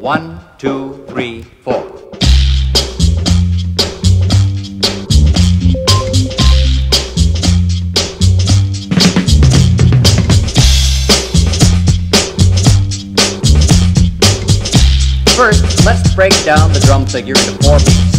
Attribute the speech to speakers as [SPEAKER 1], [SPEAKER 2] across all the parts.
[SPEAKER 1] 1, 2, 3, 4. First, let's break down the drum figure into 4 beats.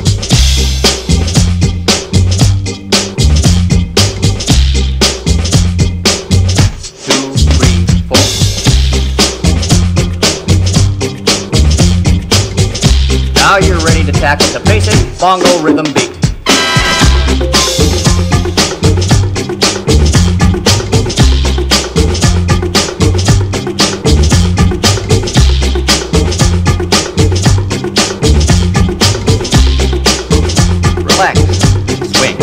[SPEAKER 1] Now you're ready to tackle the basic bongo rhythm beat. Relax, swing.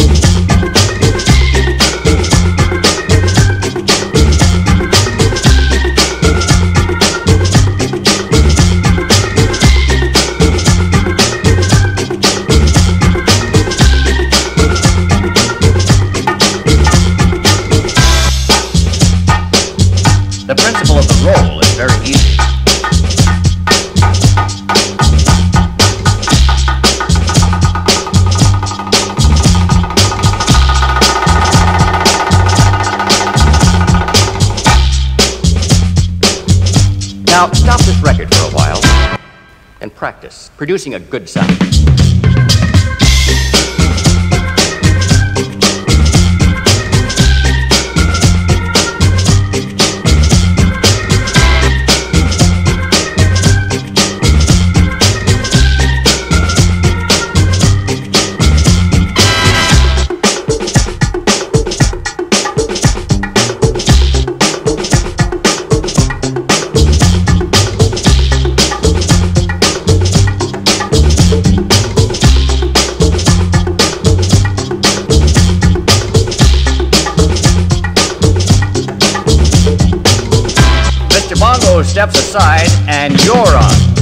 [SPEAKER 1] The principle of the roll is very easy. Now, stop this record for a while and practice producing a good sound. Mr. Bongo steps aside and you're on.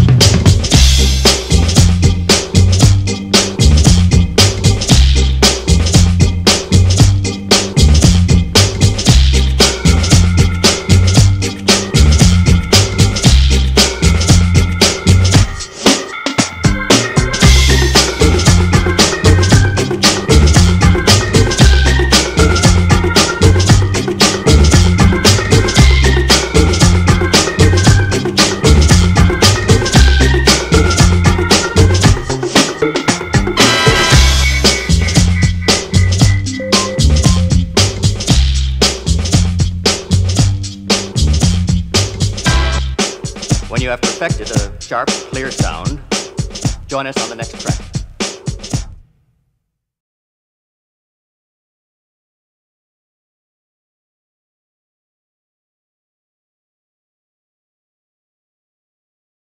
[SPEAKER 1] When you have perfected a sharp, clear sound, join us on the next track.